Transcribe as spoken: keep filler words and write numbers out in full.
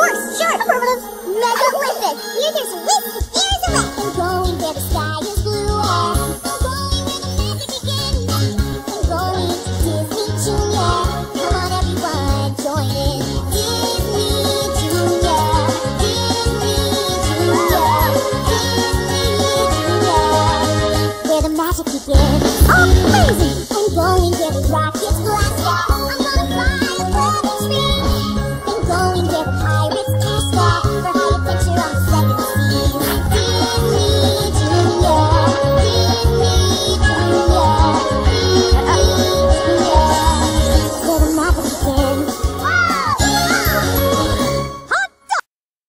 course, sure, affirmative. Megalithic. Here, there's a whisk, here's a wreck. I'm going where the sky is blue. I'm going where the magic begins. I'm going to Disney Junior. Come on, everyone, join in. Disney Junior. Disney Junior. Disney Junior. Where the magic begins. Oh, crazy! I'm going where the rockets blast off.